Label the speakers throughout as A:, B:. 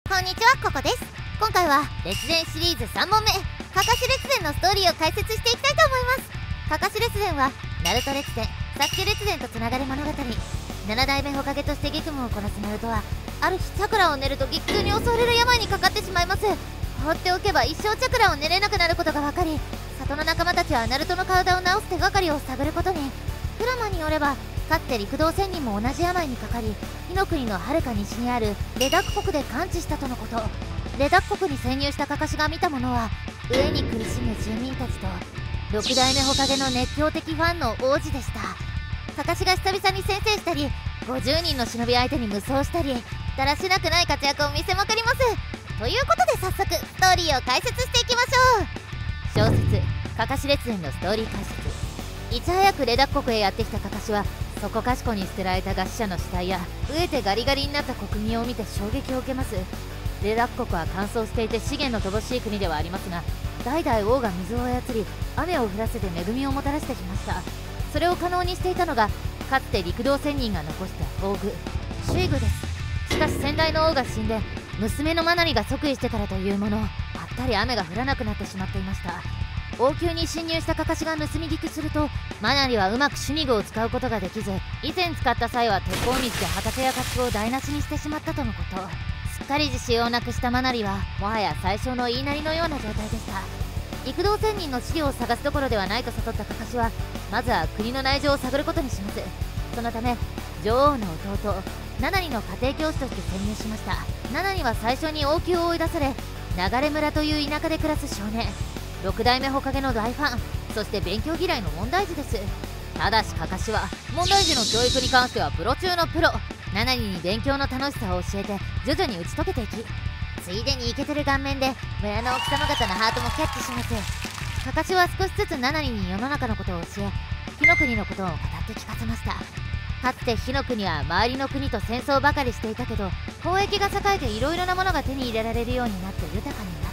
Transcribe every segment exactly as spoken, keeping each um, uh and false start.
A: こんにちは、ここです。今回は列伝シリーズさんもんめ、かかし列伝のストーリーを解説していきたいと思います。かかし列伝はナルト列伝、サスケ列伝とつながる物語。なな代目火影として激務をこなすナルトは、ある日チャクラを練ると激痛に襲われる病にかかってしまいます。放っておけば一生チャクラを練れなくなることが分かり、里の仲間たちはナルトの体を治す手がかりを探ることに。フラマによれば、かつて陸道仙人も同じ病にかかり、火の国のはるか西にあるレダック国で完治したとのこと。レダック国に潜入したカカシが見たものは、飢えに苦しむ住民たちとろく代目火影の熱狂的ファンの王子でした。カカシが久々に先制したり、ごじゅうにんの忍び相手に無双したり、だらしなくない活躍を見せまくります。ということで早速ストーリーを解説していきましょう。小説「かかし列伝」のストーリー解説。いち早くレダック国へやってきたカカシは、そこかしこに捨てられた餓死者の死体や飢えてガリガリになった国民を見て衝撃を受けます。レダック国は乾燥していて資源の乏しい国ではありますが、代々王が水を操り雨を降らせて恵みをもたらしてきました。それを可能にしていたのが、かつて陸道仙人が残した宝具シュイグです。しかし先代の王が死んで、娘のマナリが即位してからというもの、ぱったり雨が降らなくなってしまっていました。王宮に侵入したカカシが盗み聞きすると、マナリはうまくシュニグを使うことができず、以前使った際は鉄砲水で畑や家畜を台無しにしてしまったとのこと。すっかり自信をなくしたマナリは、もはや最小の言いなりのような状態でした。陸道仙人の資料を探すどころではないと悟ったカカシは、まずは国の内情を探ることにします。そのため女王の弟ナナリの家庭教師として潜入しました。ナナリは最初に王宮を追い出され、流村という田舎で暮らす少年、ろく代目火影の大ファン、そして勉強嫌いの問題児です。ただしカカシは問題児の教育に関してはプロ中のプロ。ナナリに勉強の楽しさを教えて徐々に打ち解けていき、ついでにイケてる顔面で村の奥様方のハートもキャッチします。カカシは少しずつナナリに世の中のことを教え、火の国のことを語って聞かせました。かつて火の国は周りの国と戦争ばかりしていたけど、交易が栄えていろいろなものが手に入れられるようになって豊かになった。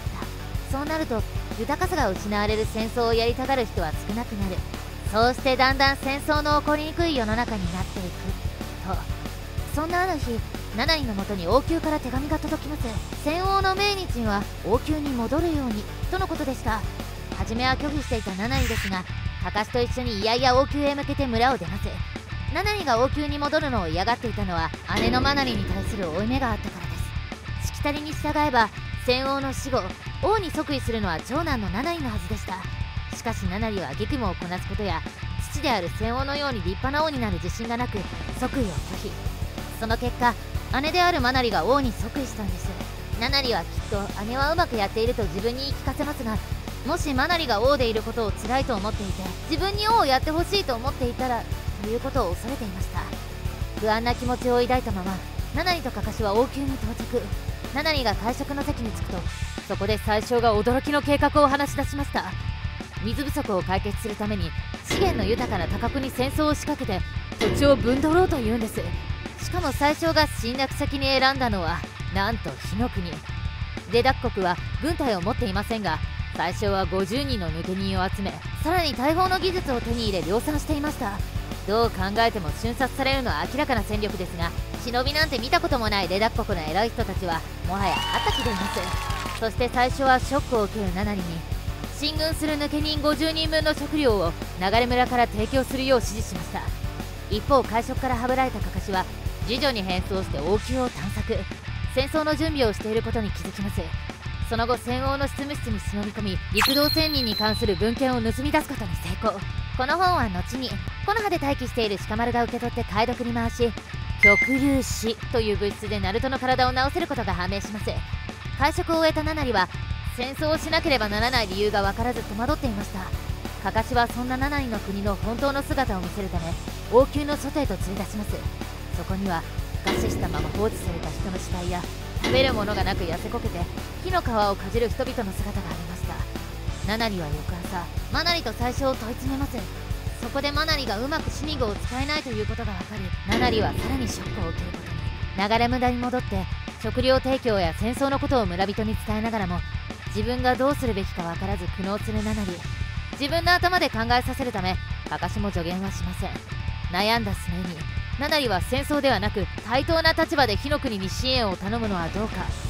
A: そうなると豊かさが失われる戦争をやりたがる人は少なくなる。そうしてだんだん戦争の起こりにくい世の中になっていくと。そんなある日、ナナリのもとに王宮から手紙が届きます。戦王の命日は王宮に戻るようにとのことでした。初めは拒否していたナナリですが、カカシと一緒にいやいや王宮へ向けて村を出ます。ナナリが王宮に戻るのを嫌がっていたのは、姉のマナリに対する負い目があったからです。しきたりに従えば戦王の死後、王に即位するのは長男のナナリのはずでした。しかしナナリは激務をこなすことや、父である戦王のように立派な王になる自信がなく即位を拒否。その結果、姉であるマナリが王に即位したんです。ナナリはきっと姉はうまくやっていると自分に言い聞かせますが、もしマナリが王でいることを辛いと思っていて、自分に王をやってほしいと思っていたらということを恐れていました。不安な気持ちを抱いたまま、ナナリとカカシは王宮に到着。ナナリが会食の席に着くと、そこで宰相が驚きの計画を話し出しました。水不足を解決するために資源の豊かな他国に戦争を仕掛けて土地を分取ろうというんです。しかも宰相が侵略先に選んだのはなんと火の国。レダック国は軍隊を持っていませんが、宰相はごじゅうにんの抜け人を集め、さらに大砲の技術を手に入れ量産していました。どう考えても瞬殺されるのは明らかな戦力ですが、忍びなんて見たこともないレダック国の偉い人たちはもはやあった気でいます。そして最初はショックを受けるナナリに、進軍する抜け人ごじゅうにんぶんの食料を流村から提供するよう指示しました。一方、会食からはぶられたカカシは次女に変装して王宮を探索、戦争の準備をしていることに気づきます。その後、戦王の執務室に忍び込み、陸道仙人に関する文献を盗み出すことに成功。この本は後に木の葉で待機している鹿丸が受け取って解読に回し、極粒子という物質でナルトの体を治せることが判明します。会食を終えたナナリは戦争をしなければならない理由が分からず戸惑っていました。カカシはそんなナナリの国の本当の姿を見せるため、王宮の外へと連れ出します。そこには餓死したまま放置された人の死体や、食べるものがなく痩せこけて木の皮をかじる人々の姿がありました。ナナリは翌朝、マナリと最初を問い詰めます。そこでマナリがうまくシュニグを使えないということが分かり、ナナリはさらにショックを受けることに。流れ村に戻って食料提供や戦争のことを村人に伝えながらも、自分がどうするべきか分からず苦悩するナナリ。自分の頭で考えさせるためカカシも助言はしません。悩んだ末にナナリは戦争ではなく対等な立場で火の国に支援を頼むのはどうか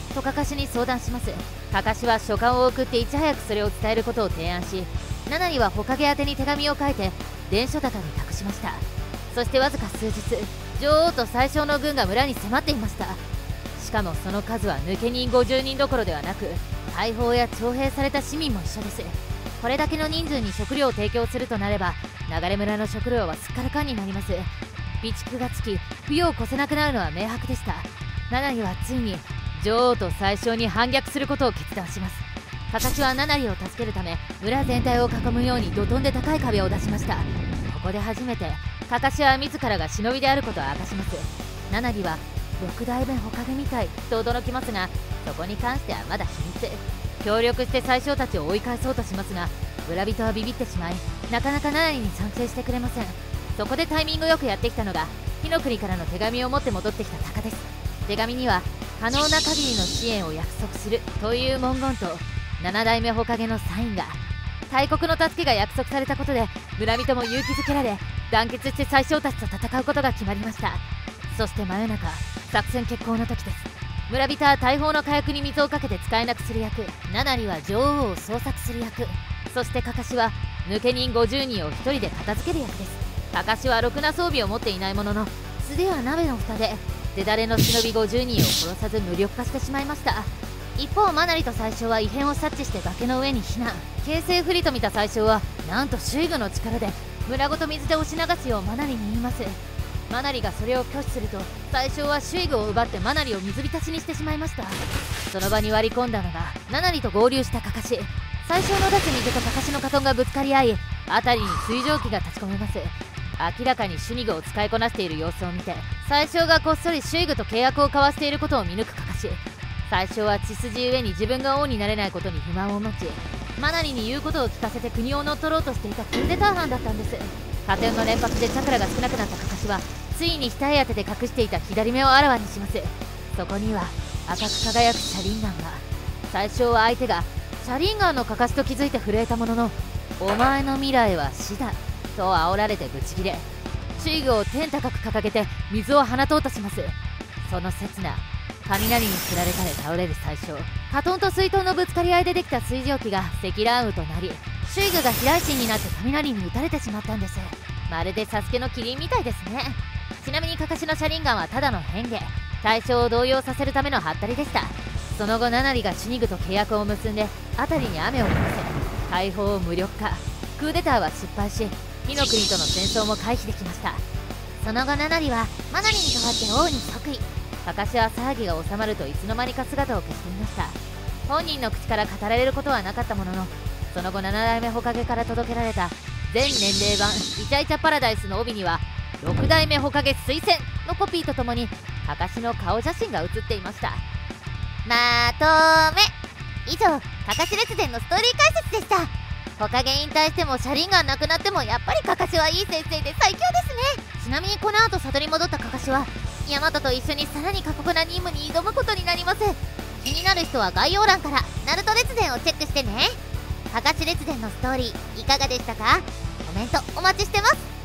A: とかかしに相談します。かかしは書簡を送っていち早くそれを伝えることを提案し、ナナリは火影宛てに手紙を書いて伝書鷹に託しました。そしてわずか数日、女王と宰相の軍が村に迫っていました。しかもその数は抜け人ごじゅうにんどころではなく、大砲や徴兵された市民も一緒です。これだけの人数に食料を提供するとなれば、流れ村の食料はすっからかんになります。備蓄がつき、冬を越せなくなるのは明白でした。ナナリはついに女王と宰相に反逆することを決断します。かかしはナナリを助けるため、村全体を囲むように土遁で高い壁を出しました。ここで初めてかかしは自らが忍びであることを明かします。ナナリはろく代目火影みたいと驚きますが、そこに関してはまだ秘密。協力して宰相たちを追い返そうとしますが、村人はビビってしまい、なかなかナナリに賛成してくれません。そこでタイミングよくやってきたのが、火の国からの手紙を持って戻ってきた鷹です。手紙には可能な限りの支援を約束するという文言となな代目火影のサインが。大国の助けが約束されたことで、村人も勇気づけられ、団結して宰相たちと戦うことが決まりました。そして真夜中、作戦決行の時です。村人は大砲の火薬に水をかけて使えなくする役、ナナリは女王を捜索する役、そしてかかしは抜け人ごじゅうにんをひとりで片付ける役です。かかしはろくな装備を持っていないものの、素手は鍋の蓋で手だれの忍びごじゅうにんを殺さず無力化してしまいました。一方マナリと宰相は異変を察知して崖の上に避難。形勢不利と見た宰相はなんとシュイグの力で村ごと水で押し流すようマナリに言います。マナリがそれを拒否すると、宰相はシュイグを奪ってマナリを水浸しにしてしまいました。その場に割り込んだのがナナリと合流したかかし。宰相の出す水とかかしのカトンがぶつかり合い、辺りに水蒸気が立ち込めます。明らかにシュニグを使いこなしている様子を見て、宰相がこっそりシュイグと契約を交わしていることを見抜くかかし。宰相は血筋ゆえに自分が王になれないことに不満を持ち、マナリに言うことを聞かせて国を乗っ取ろうとしていたクーデター犯だったんです。加点の連発でチャクラが少なくなったかかしは、ついに額当てで隠していた左目をあらわにします。そこには赤く輝くシャリンガンが。宰相は相手がシャリンガンのかかしと気づいて震えたものの、お前の未来は死だと煽られてブチギレ、シュイグを天高く掲げて水を放とうとします。その刹那、雷につられたで倒れる宰相。カトンと水筒のぶつかり合いでできた水蒸気が積乱雲となり、シュイグが飛来神になって雷に打たれてしまったんです。まるでサスケのキリンみたいですね。ちなみにかかしのシャリンガンはただの変化、対象を動揺させるためのハッタリでした。その後ナナリがシュニグと契約を結んで辺りに雨を降らせ、大砲を無力化。クーデターは失敗し、火の国との戦争も回避できました。その後ナナリはマナリに代わって王に即位。かかしは騒ぎが収まるといつの間にか姿を消していました。本人の口から語られることはなかったものの、その後なな代目火影から届けられた全年齢版イチャイチャパラダイスの帯にはろく代目火影推薦のコピーとともにかかしの顔写真が写っていました。まとめ。以上、かかし列伝のストーリー解説でした。火影引退してもシャリンガンなくなってもやっぱりかかしはいい先生で最強ですね。ちなみにこの後里に戻ったかかしはヤマトと一緒にさらに過酷な任務に挑むことになります。気になる人は概要欄からナルト列伝をチェックしてね。かかし列伝のストーリーいかがでしたか？コメントお待ちしてます。